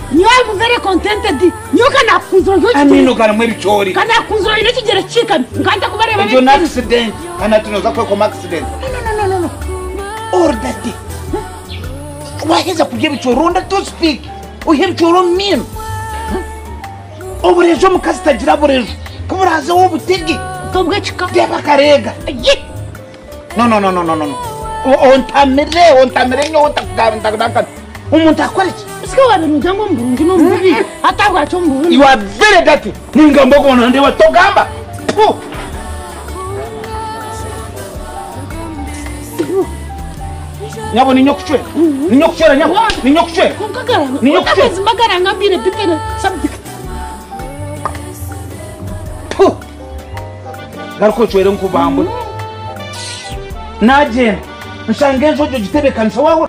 You are very contented. You can control your amino kana mwebichori can control your chicken. Can't talk about it. It's an accident. And I know that accident. No. Or that day. Why is it give it to Ronda to speak? Or him to run mean? Over a jump casta jabber. Come as over thinking. Come get you. Carega. No. On Tamere, on Tagadan. You are very dirty. Ningambogo and they were Togamba. Nyabo ni nyokchwe. Ni nyokchwe nyabo. Ni nyokchwe. Ni nyokchwe. Magara ngambire bitene something. Garko chwere nkubambo. Naje. Nshangenzo jo gitebe kanisa wawe.